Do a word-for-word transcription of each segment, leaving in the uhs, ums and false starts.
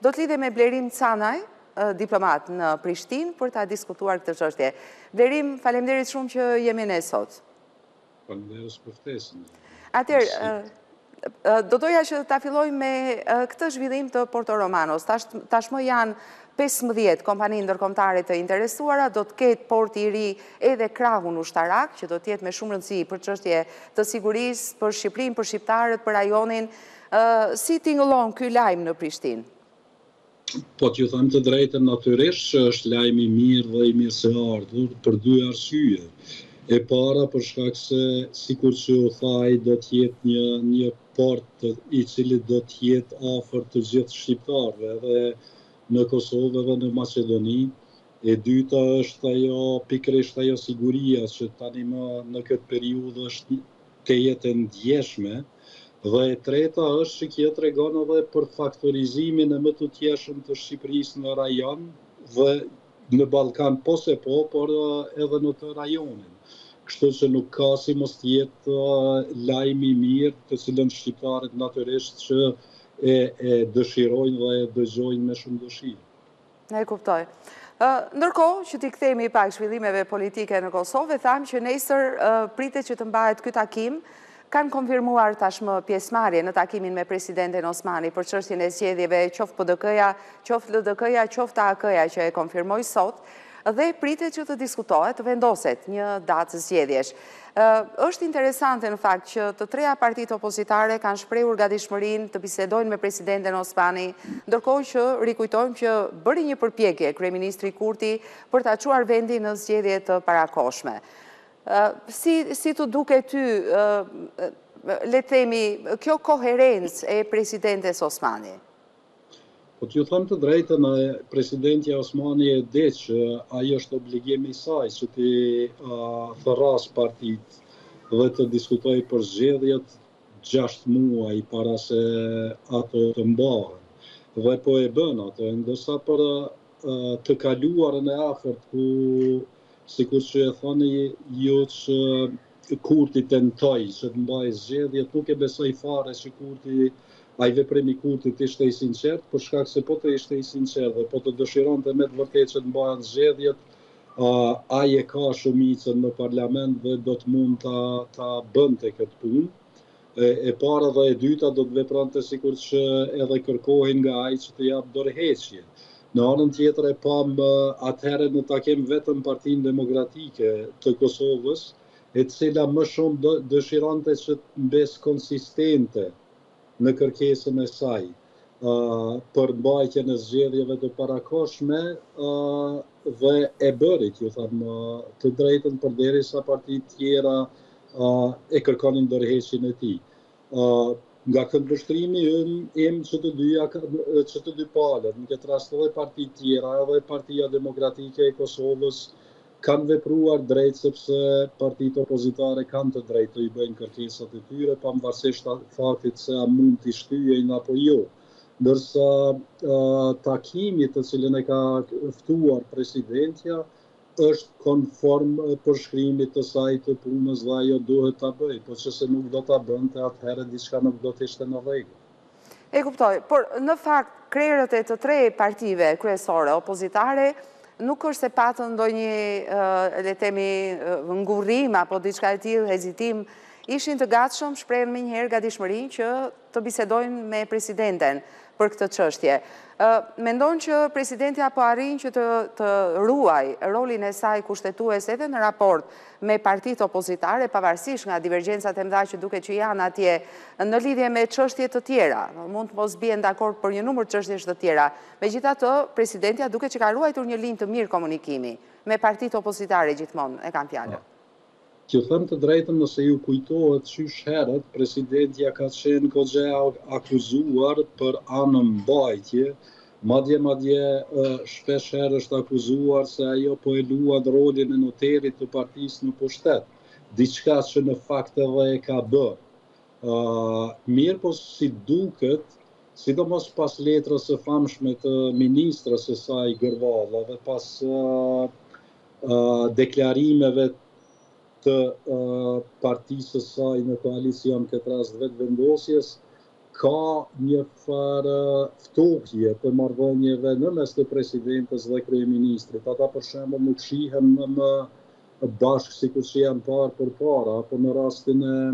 do të lidhe me Blerim Canaj, diplomat në Prishtinë, për ta diskutuar këtë çështje. Blerim, faleminderit shumë që jemi ne sot. Faleminderit për ftesën. Atëherë, do doja që ta filloj me këtë zhvillim të Porto Romanos. Tashmë janë pesëmbëdhjetë kompani ndërkombëtare të interesuara, do të ketë porti i ri edhe krahun ushtarak, që do të jetë me shumë rëndësi për çështje të sigurisë, për Shqipërinë, për shqiptarët, për rajonin. Si tingëllon ky lajm në Prishtinë? Po t'ju them të drejtën, natyrisht që është lajm i mirë dhe i mirëseardhur për dy arsye. E para për shkak se, sikur që u thaj, do të jetë një një port i cili do të jetë afër të gjithë shqiptarëve, edhe në Kosovë dhe në Maqedoni. E dyta është ajo pikërisht ajo siguria që tani më në këtë periudhë është të jetë ndjeshme. Dhe e treta është që kjo tregon edhe për faktorizimin e më të tjeshëm të Shqipërisë në rajon dhe në Ballkan po se po, por edhe në të rajonin. Kështu që nuk ka si mos të jetë lajm i mirë, të cilën shqiptarët natyrisht që e, e dëshirojnë dhe e dëgjojnë me shumë dëshirë. Ne kuptoj. Ndërkohë që t'i kthehemi pak zhvillimeve politike në Kosovë, tham që nesër pritet që të mbahet ky takim. Kanë konfirmuar tashmë pjesëmarrje në takimin me presidentin Osmani për çështjen e zgjedhjeve, qoftë P D K-ja, qoftë L D K-ja, qoftë A K-ja që e konfirmoi sot, dhe pritet që të diskutohet, të vendoset një datë zgjedhjesh. Është interesante në fakt që të treja partitë opozitare kanë shprehur gatishmërinë të bisedojnë me presidentin Osmani, ndërkohë që rikujtojmë që bëri një përpjekje kryeministri Kurti për ta çuar vendin në zgjedhje të parakohshme. Si, si të duke ty, le të themi, kjo koherencë e presidentes Osmani? Po t'ju them të drejtën, presidenti Osmani e di që ai është obligimi i saj që të uh, thërras partitë dhe të diskutoj për zgjedhjet gjashtë muaj para se ato të mbahen. Dhe po e bën ato, ndërsa për uh, të kaluarën e afërt ku sikur që e thoni ju që Kurti tentoi që të mbajë zgjedhjet, nuk e besoj fare që Kurti, ai veprimi i Kurtit ishte i sinqert, për shkak se po të ishte i sinqert dhe po të dëshironte me të vërtetë që të mbahen zgjedhjet, uh, ai e ka shumicën në parlament dhe do të mund ta ta bënte këtë punë. E, e para dhe e dyta do të vepronte sikur që edhe kërkohin nga ai që të jap dorëheqje. Në anën tjetër e pam atëherë në takim vetëm Partinë Demokratike të Kosovës, e cila më shumë dëshironte që të mbes konsistente në kërkesën e saj uh, për mbajtjen e zgjedhjeve të parakohshme uh, dhe e bëri, ju them, uh, të drejtën përderisa partitë tjera uh, e kërkonin dorëheqjen e tij. Uh, Nga këndvështrimi im që të dyja, që të dy palët, në këtë rast edhe partitë tjera, edhe Partia Demokratike e Kosovës kanë vepruar drejt sepse partitë opozitare kanë të drejtë të i bëjnë kërkesat e tyre, pavarësisht faktit se a mund t'i shtyjnë apo jo. Ndërsa uh, takimi të cilën e ka ftuar presidentja është konform përshkrimit të saj të punës dhe ajo duhet ta bëjë, po që se nuk do ta bënte, atëherë diçka nuk do të ishte në rregull. E kuptoj, por në fakt krerët e të tre partive kryesore opozitare nuk është se patën ndonjë uh, le të themi uh, ngurrim apo diçka e tillë, hezitim, ishin të gatshëm, shprehen më njëherë gatishmërinë që të bisedojnë me presidenten për këtë çështje. Uh, mendon që presidenti apo arrin që të, të ruaj rolin e saj kushtetues edhe në raport me partitë opozitare, pavarësisht nga divergjencat e mëdha që duket që janë atje në lidhje me çështje të tjera. Mund të mos bien dakord për një numër çështjesh të tjera. Megjithatë, presidentja duket që ka ruajtur një linjë të mirë komunikimi me partitë opozitare gjithmonë, e kam fjalën. Që them të drejtën, nëse ju kujtohet qysh herët, presidentja ka qenë goxha akuzuar për anën mbajtje, madje madje shpesh herë është akuzuar se ajo po e luan rolin e noterit të partisë në pushtet, diçka që në fakt edhe e ka bërë. Uh, mirë po si duket, sidomos pas letrës së famshme të ministrës së saj Gërvalla dhe pas uh, uh, deklarimeve të uh, partisë së saj në koalicion këtë rast vetë vendosjes, ka një farë ftohje të marrëdhënieve në mes të presidentës dhe kryeministrit. Ata për shembull nuk shihen në më bashkë si kur që janë parë për para, apo në rastin e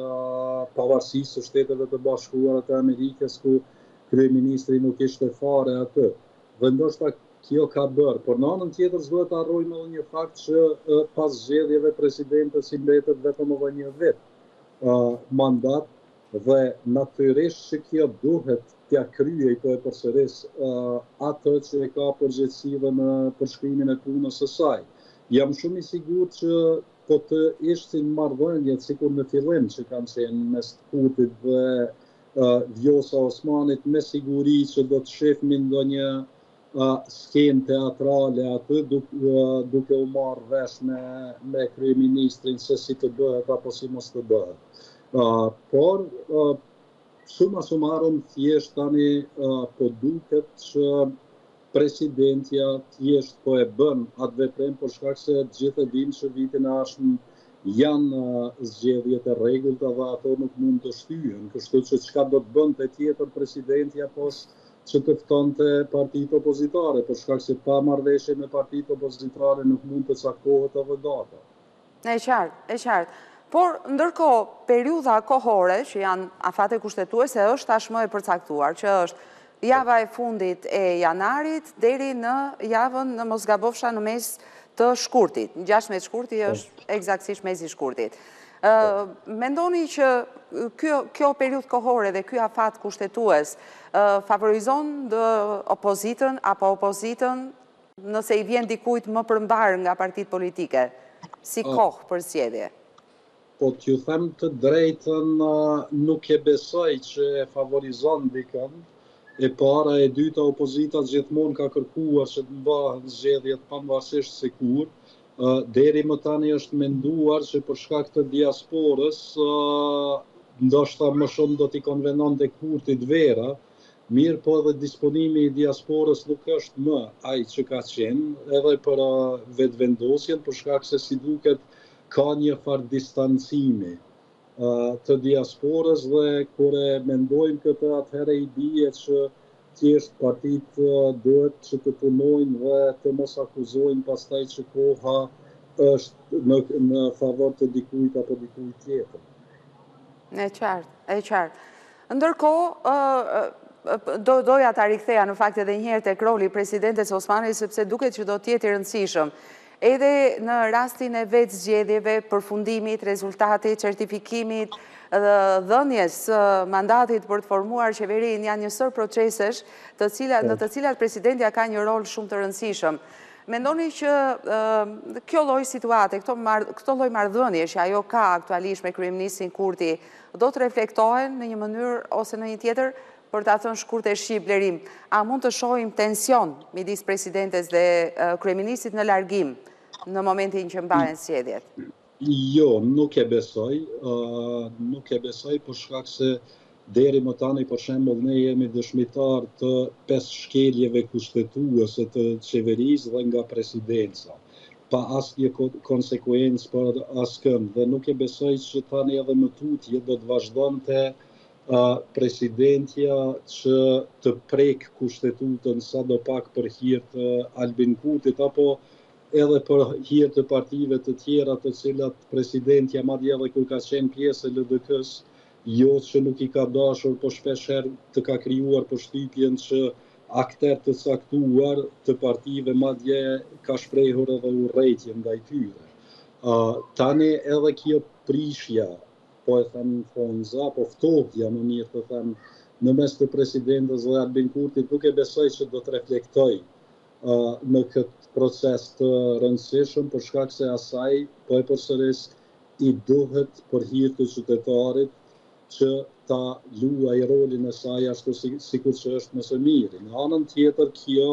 uh, pavarësisë së Shteteve të Bashkuara të Amerikës, ku kryeministri nuk ishte fare atë. Dhe ndoshta kjo ka bërë, por në anën tjetër s'duhet të harrojmë edhe një fakt që uh, pas zgjedhjeve presidentës i mbetet vetëm edhe një vit uh, mandat, dhe natyrisht që kjo duhet t'ja kryej po e përsëris uh, atë që e ka përgjegjësive në përshkrimin e punës së saj. Jam shumë i sigurt që po të ishtin marrëdhëniet sikur në fillim që kanë qenë mes Kurtit dhe uh, Vjosa Osmanit, me siguri që do të shihnin ndonjë uh, skenë teatrale aty duke uh, duke u marrë vesh me me kryeministrin se si të bëhet apo si mos të bëhet. Uh, por uh, summa summarum thjesht tani uh, po duket që presidentja thjesht po e bën atë veprim për shkak se të gjithë e dinë që vitin e ardhshëm janë uh, zgjedhjet e rregullta dhe ato nuk mund të shtyhen. Kështu që çka do të bënte tjetër presidentja pos që të ftonte partitë opozitare, për shkak se pa marrëveshje me partitë opozitare nuk mund të caktohet edhe data. E qartë, e qartë. Por ndërkohë periudha kohore që janë afate kushtetuese është tashmë e përcaktuar, që është java e fundit e janarit deri në javën në mos gabofsha në mes të shkurtit. Në gjashtëdhjetë shkurti është eksaktësisht mesi i shkurtit. Uh, mendoni që kjo, kjo periudhë kohore dhe ky afat kushtetues uh, favorizon dë opozitën apo opozitën nëse i vjen dikujt më përmbar nga partitë politike, si kohë për zgjedhje? Po t'ju them të drejtën, uh, nuk e besoj që e favorizon dikën. E para, e dyta, opozita gjithmonë ka kërkuar që të mbahen zgjedhjet pavarësisht se kur. Uh, deri më tani është menduar që për shkak të diasporës, uh, ndoshta më shumë do t'i konvenonte Kurtit vera, mirë po edhe disponimi i diasporës nuk është më ai që ka qenë, edhe për uh, vetëvendosjen, për shkak se si duket ka një farë distancimi të diasporës, dhe kur e mendojmë këtë atëherë i bie që thjesht partitë duhet që të punojnë dhe të mos akuzojnë pastaj që koha është në, në favor të dikujt apo dikujt tjetër. E qartë, e qartë. Ndërkohë, do, doja ta riktheja në fakt edhe një herë tek roli i presidentes Osmani, sepse duket që do të jetë i rëndësishëm edhe në rastin e vetë zgjedhjeve, përfundimit, rezultatit, certifikimit, dhënjes mandatit për të formuar qeverin, janë njësër procesesh të cilat, në të cilat presidentja ka një rol shumë të rëndësishëm. Mendoni që uh, kjo lloj situate, këto, mar, këto lloj marrëdhënie që ajo ka aktualisht me kryeministrin Kurti, do të reflektohen në një mënyrë ose në një tjetër, për të thënë shkurt e shqip Blerim, a mund të shohim tension midis presidentes dhe uh, kryeministrit në largim në momentin që mbahen zgjedhjet? Jo, nuk e besoj, uh, nuk e besoj për shkak se deri më tani për shembull ne jemi dëshmitar të pesë shkeljeve kushtetuese të qeverisë dhe nga presidenca, pa asnjë konsekuencë për askënd, dhe nuk e besoj që tani edhe më tutje do të vazhdonte uh, presidentja që të prek kushtetutin sa do pak për hir të Albin Kurtit apo edhe për hir të partive të tjera të cilat presidentja madje edhe kur ka qenë pjesë e L D K-s, jo që nuk i ka dashur, po shpeshherë të ka krijuar përshtypjen që akter të caktuar të partive madje ka shprehur edhe urrëtie ndaj tyre. Uh, tani edhe kjo prishja, po e them fonza, po ftohja më mirë të them, në mes të presidentës dhe Albin Kurtit, nuk e besoj që do të reflektoj uh, në këtë proces të rëndësishëm, për shkak se asaj, po e përsëris, i duhet për hir të qytetarit që ta luaj rolin e saj ashtu si, sikur që është më së miri. Në anën tjetër, kjo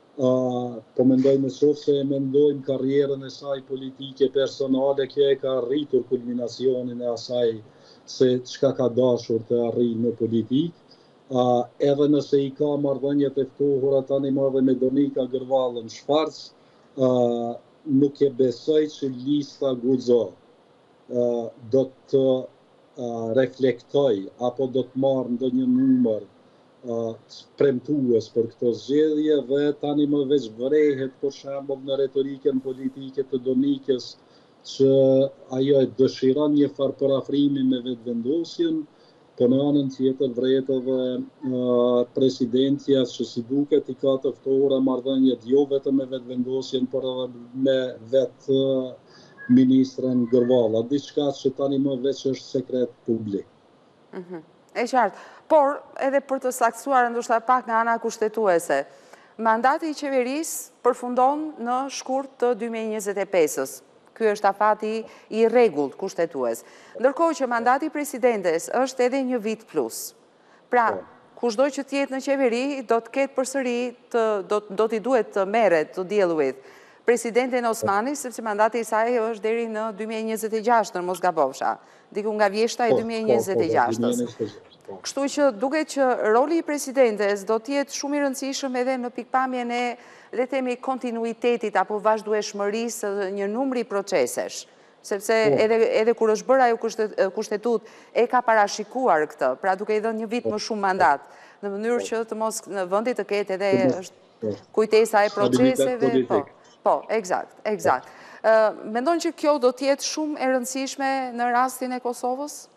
uh, po mendoj në qoftë se e mendojmë karrierën e saj politike personale, kjo e ka arritur kulminacionin e asaj se çka ka dashur të arrijë në politikë. Uh, edhe nëse i ka marrëdhëniet e ftohura tani më edhe me Donika Gërvallën Shfarc, uh, nuk e besoj që lista Guxo uh, do të uh, reflektoj apo do të marrë ndonjë numër uh, premtues për këto zgjedhje dhe tani më veç vrehet për shembull në retorikën politike të Donikës që ajo e dëshiron një farë parafrimi me vetëvendosjen, po në anën tjetër vrehet edhe uh, presidentja që si duket i ka të ftohura marrëdhëniet jo vetëm me vetëvendosjen, por edhe me vetë uh, ministrën Gërvalla, diçka që tani më veç është sekret publik. Mm -hmm. E qartë, por edhe për të saktuar ndoshta pak nga ana kushtetuese, mandati i qeverisë përfundon në shkurt të dy mijë e njëzet e pesës. Ky është afati i rregullt kushtetues. Ndërkohë që mandati i presidentes është edhe një vit plus. Pra, kushdo që të jetë në qeveri do të ketë përsëri të do, do t'i duhet të merret të deal with Presidenten Osmani, sepse mandati i saj është deri në dy mijë e njëzet e gjashtë, në mos gabofsha. Diku nga vjeshta e dy mijë e njëzet e gjashtës. Kështu që duket që roli i presidentes do të jetë shumë i rëndësishëm edhe në pikpamjen e le temi kontinuitetit apo vazhdueshmërisë një numri procesesh, sepse edhe, edhe kur është bërë ajo kushtetut e ka parashikuar këtë, pra duke i dhënë një vit më shumë mandat, në mënyrë që të mos në vendit të ketë edhe është kujtesa e proceseve. Po, po, eksakt, eksakt. Mendon që kjo do të jetë shumë e rëndësishme në rastin e Kosovës?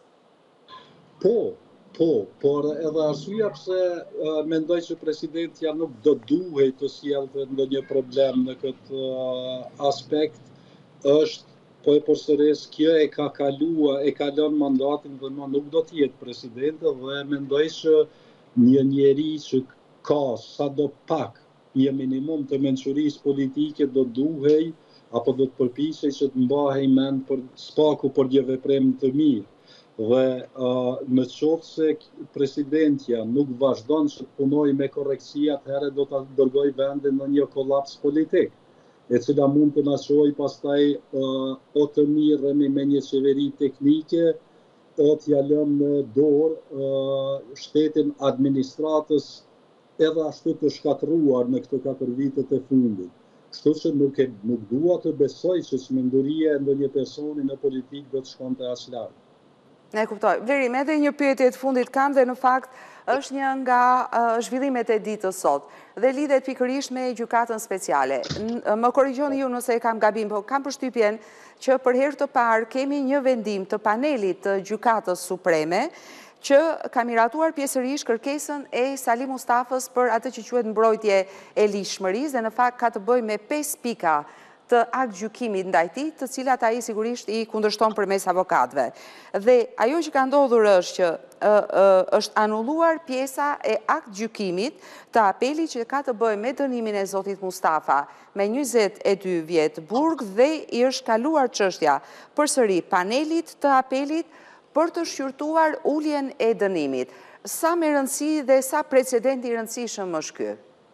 Po, Po, por edhe arsyeja pse uh, mendoj që presidentja nuk do duhet të sjellte ndonjë problem në këtë uh, aspekt është, po e përsëris, kjo e ka kaluar, e ka lënë mandatin dhe më nuk do të jetë presidente dhe mendoj që një njeri që ka sado pak një minimum të mençurisë politike do duhej apo do të përpiqej që të mbahej mend për spaku për një veprim të mirë. Dhe uh, në qoftë se presidentja nuk vazhdon që të punoj me korrektësi, atëherë do të dërgoj vendin në një kolaps politik, e cila mund të na çojë pastaj uh, o të mirëmi me një qeveri teknike, o t'ja lëmë në dorë uh, shtetin administratës edhe ashtu të shkatruar në këto katër vitet e fundit. Kështu që nuk, e, nuk dua të besoj që çmenduria e ndonjë personi në politikë do të shkonte as lart. Ne kuptoj. Vlerim, edhe një pyetje të fundit kam dhe në fakt është një nga uh, zhvillimet e ditës sot dhe lidhet pikërisht me gjykatën speciale. N më korrigjoni ju nëse e kam gabim, po kam përshtypjen që për herë të parë kemi një vendim të panelit të gjykatës supreme që ka miratuar pjesërisht kërkesën e Sali Mustafës për atë që quhet mbrojtje e lishmërisë dhe në fakt ka të bëjë me pesë pika të akt gjykimit ndaj tij, të cilat ai sigurisht i kundërshton përmes avokatëve. Dhe ajo që ka ndodhur është që ë, ë, është anulluar pjesa e akt gjykimit të apelit që ka të bëjë me dënimin e zotit Mustafa me njëzet e dy vjet burg dhe i është kaluar çështja përsëri panelit të apelit për të shqyrtuar uljen e dënimit. Sa me rëndësi dhe sa precedent i rëndësishëm është ky?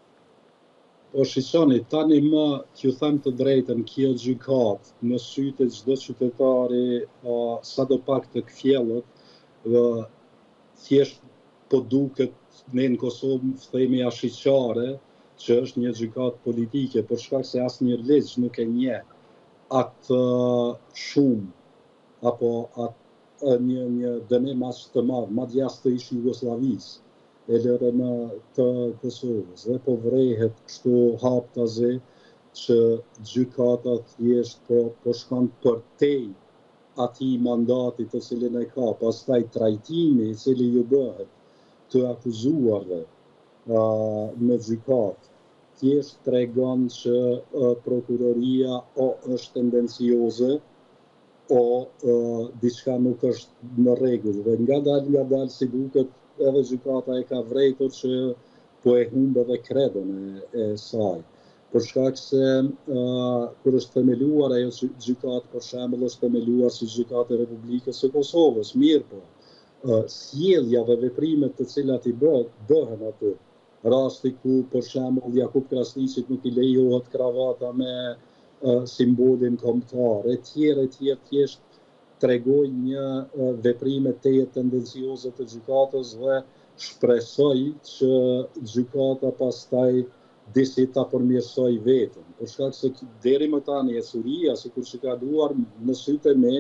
Po shqisoni, tani më t'ju them të drejtën, kjo gjykat në sytë e çdo qytetari uh, sa do pak të kfjellët, uh, thjesht po duket ne në Kosovë themi ashiqare, që është një gjykat politike, për shkak se asnjë ligj nuk e njeh atë uh, shumë apo atë uh, një një dënim as të madh, madje as të ish Jugosllavisë e lërë në të Kosovës. Dhe po vrehet kështu haptazi që gjykata thjesht po, po shkon për tej atij mandatit të cilin e ka, pastaj trajtimi i cili ju bëhet të akuzuarve uh, në gjykat, thjesht tregon që uh, prokuroria o është tendencioze o uh, diçka nuk është në rregull. Dhe nga dalë nga dalë si duket edhe gjykata e ka vrejtur që po e humbë edhe kredën e, e saj. Për shkak se uh, kur është themeluar ajo gjykatë, për shembull, është themeluar si gjykatë e Republikës së Kosovës, mirë po, uh, sjellja dhe veprimet të cilat i bëhet, bëhen aty. Rasti ku, për shembull, Jakub Krasniqit nuk i lejohet kravata me uh, simbolin kombëtar, e tjerë, e tjerë, thjesht tregoj një uh, veprime teje tendencioze të gjykatës dhe shpresoj që gjykata pastaj disi ta përmirësoj vetën. Për shkak se deri më tani e suria, sikur që ka duar në sytë e me,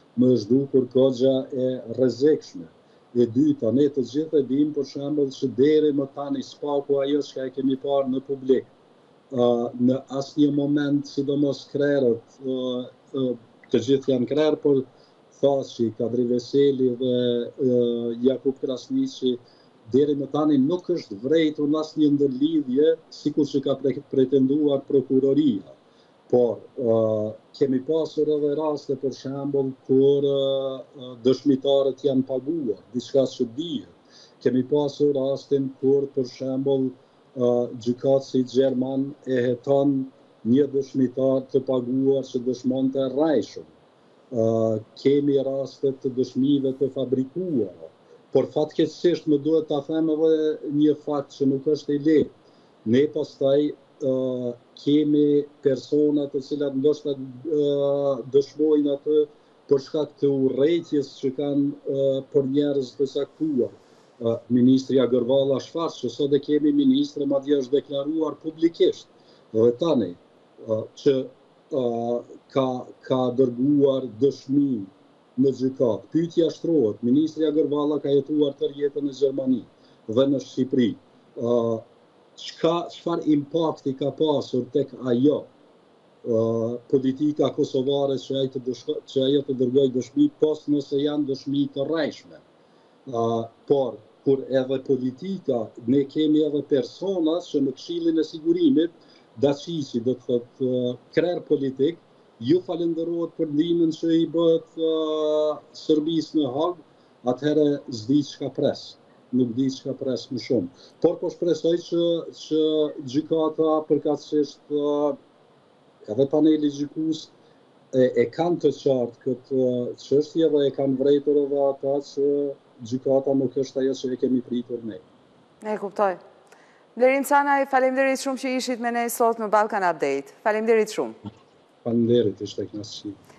më është dukur kogja e rrezikshme. E dyta, ne të gjithë e dim për shembull që deri më tani spaku ajo që e kemi parë në publik. Uh, në asnjë moment, sidomos krerët, uh, uh, të gjithë janë krerë, por Thaçi, Kadri Veseli dhe uh, Jakub Krasniqi, deri më tani nuk është vrejtur në asnjë ndërlidhje, sikur që ka pre pretenduar prokuroria. Por uh, kemi pasur edhe raste, për shembull, kur uh, dëshmitarët janë paguar, diçka që dihet. Kemi pasur rastin kur, për shembull, Uh, gjykatësi gjerman e heton një dëshmitar të paguar që dëshmonte rrajshëm. Uh, kemi rastet të dëshmive të fabrikuara, por fatkeqësisht më duhet ta them edhe një fakt që nuk është i lehtë. Ne pastaj uh, kemi persona të cilat ndoshta uh, dëshmojnë atë për shkak të urrëties që kanë uh, për njerëz të saktuar. Uh, Ministri Agërvalla shfaq që sot e kemi ministre, madje është deklaruar publikisht dhe tani uh, që uh, ka, ka dërguar dëshmi në gjykat. Pyetja shtrohet, Ministri Agërvalla ka jetuar tërë jetën në Gjermani dhe në Shqipëri. Uh, çka, çfarë impakti ka pasur tek ajo uh, politika kosovare që ai të, që ajo të dërgojë dëshmi, pos nëse janë dëshmi të rrejshme. Uh, por kur edhe politika, ne kemi edhe persona që në Këshillin e Sigurimit, Daçiçi, do të thotë uh, krer politik, ju falenderohet për ndihmën që i bëhet uh, Serbisë në Hag, atëherë s'di çka pres, nuk di çka pres më shumë. Por po shpresoj që, që gjykata përkatësisht uh, edhe paneli gjykues e, e kanë të qartë këtë çështje dhe e kanë vrejtur edhe ata që gjykata nuk është ajo që e kemi pritur ne. E kuptoj. Blerin Canaj, faleminderit shumë që ishit me ne sot në Balkan Update. Faleminderit shumë. Faleminderit, ishte kënaqësi.